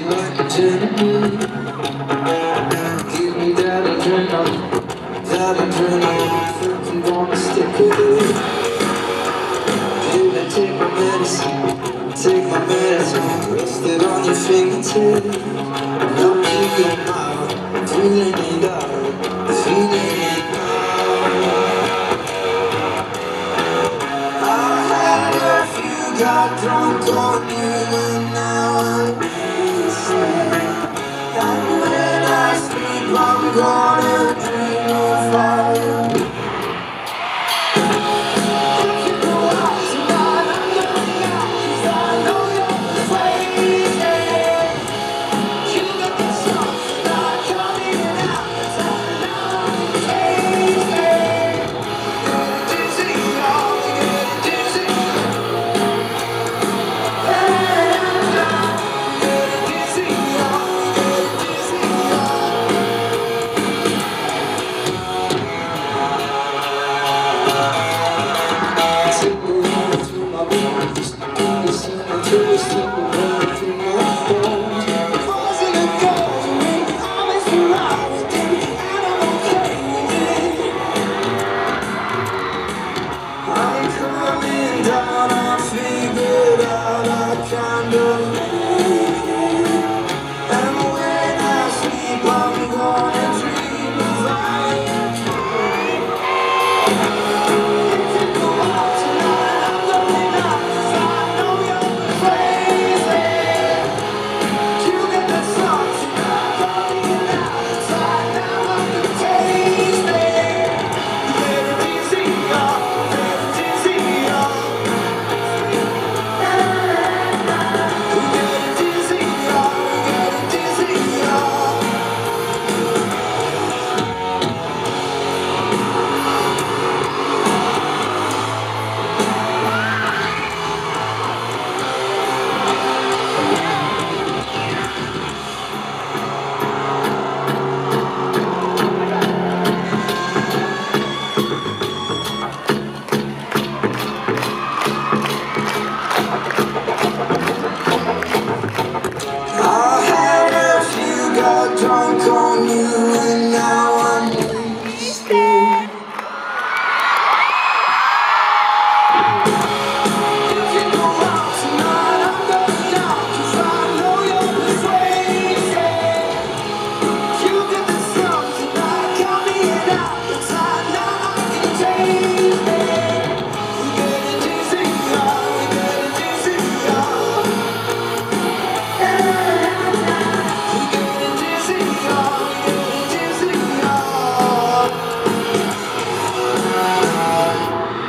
like a gentleman. Give me that adrenaline, I'm gonna stick with it. Baby, take my medicine, rest it on your fingertips. I'll keep you now, feeling it out, feeling it now. I had a few, got drunk on you, and now I'm missing. And when I sleep, I'm gone.